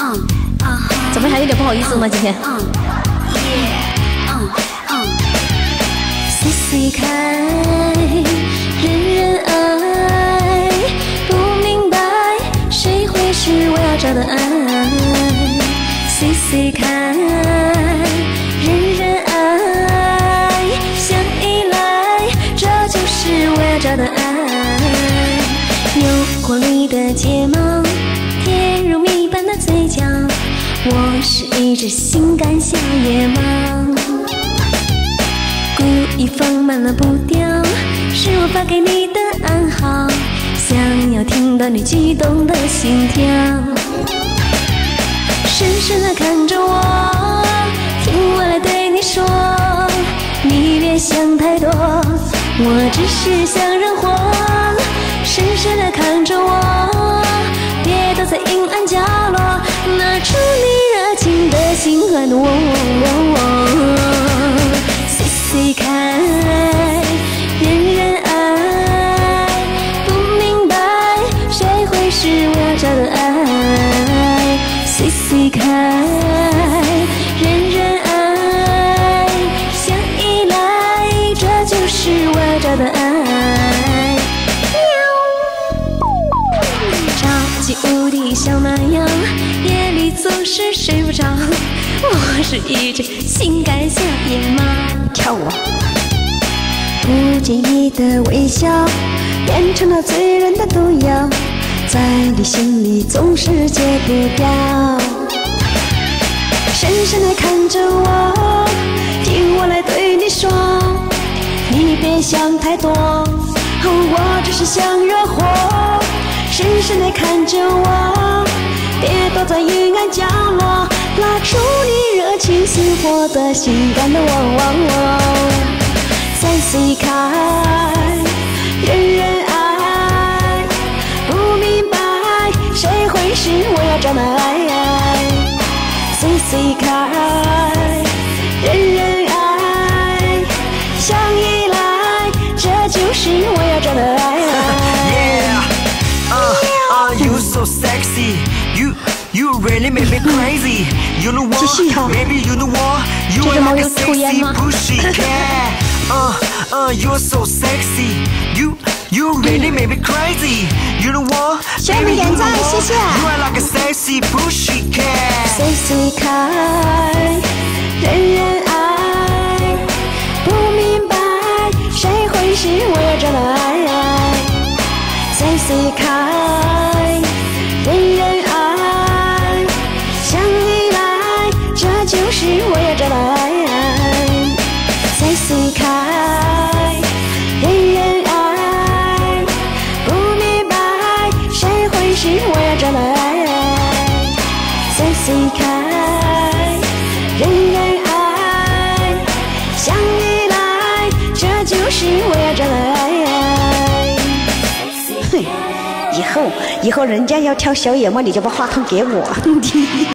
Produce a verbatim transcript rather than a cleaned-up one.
怎么还有点不好意思吗？今天。 细细看，人人爱，不明白谁会是我要找的爱。细细看，人人爱，相依赖，这就是我要找的爱。有活力的睫毛，甜如蜜般的嘴角，我是一只性感小野猫。故意放慢了步调，是我发给你的暗号，想要听到你激动的心跳。深深地看着我，听我来对你说，你别想太多，我只是想人活。深深地看着我，别躲在阴暗角落，拿出你热情的心和我。细细看，人人爱，不明白谁会是我要找的爱。细细看，人人爱，相依赖，这就是我要找的爱。超级无敌小蛮腰，夜里总是睡不着，我是一只性感小野猫。 跳舞。 不经意的微笑，变成了醉人的毒药，在你心里总是戒不掉。深深地看着我，听我来对你说，你别想太多，我只是想热火。深深地看着我，别躲在阴暗角落，拉出你热情似火的性感的我。细细看，人人爱，不明白谁会是我要找的爱。细细看，人人爱，相依赖，这就是我要找的爱。 You so sexy, you you really make me crazy. You know what, baby, you know what? You are like a sexy pushy cat. Uh, uh, you're so sexy. You you really make me crazy. You know what, baby, you know what? You are like a sexy pushy cat. 细细看，人人爱，不明白谁会是我要找的爱。细细看，人人爱，相依赖，这就是我要找的爱。细细看，人人爱，不明白谁会是我要找的爱。细细看，人人爱，相依赖，这就是我要找的爱。 以后以后人家要跳小野猫，你就把话筒给我。